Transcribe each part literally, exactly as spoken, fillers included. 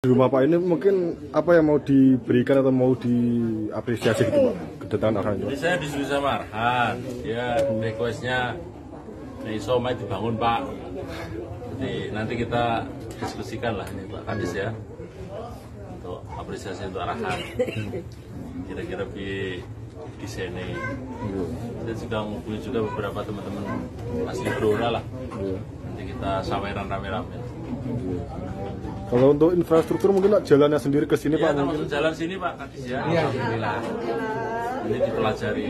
Di rumah Pak ini mungkin apa yang mau diberikan atau mau diapresiasi gitu Pak, kedatangan Arhan? Jadi saya disuruh sama Arhan, dia requestnya iso mai dibangun Pak. Jadi nanti kita diskusikan lah ini Pak Kadis ya, untuk apresiasi untuk Arhan. Kira-kira di di sini. Saya juga menghubungi juga beberapa teman-teman asli Blora lah. Nanti kita saweran rame-rame. Kalau untuk infrastruktur mungkin Pak, jalannya sendiri ke sini Ya, Pak mungkin. jalan sini Pak Kadis ya. Alhamdulillah. Ini dipelajari.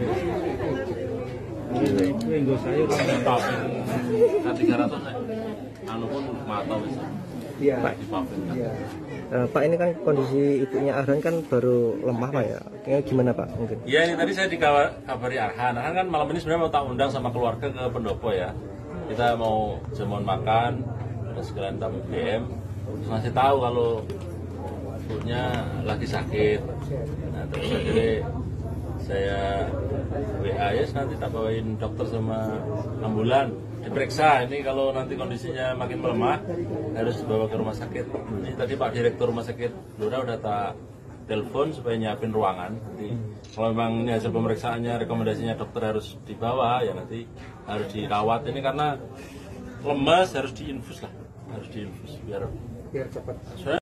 Minggu saya Paving K tiga ratus anu pun mata bisa. Iya. Di paving. Iya. Uh, Pak, ini kan kondisi ibunya Arhan kan baru lemah Pak ya. Kayaknya gimana Pak mungkin? Iya, ini tadi saya dikabari Arhan. Arhan kan malam ini sebenarnya mau tak undang sama keluarga ke Pendopo ya. Kita mau jamuan makan, dan sekalian tamu B M. Terus ngasih tahu kalau ibunya lagi sakit. Nah, terus jadi saya W A ya, nanti tak bawain dokter sama ambulan diperiksa. Ini kalau nanti kondisinya makin melemah harus dibawa ke rumah sakit. Ini tadi Pak Direktur Rumah Sakit Blora udah tak telepon supaya nyiapin ruangan. Jadi kalau memang ini hasil pemeriksaannya rekomendasinya dokter harus dibawa ya nanti harus dirawat. Ini karena lemas harus diinfus lah, harus diinfus biar Biar cepat.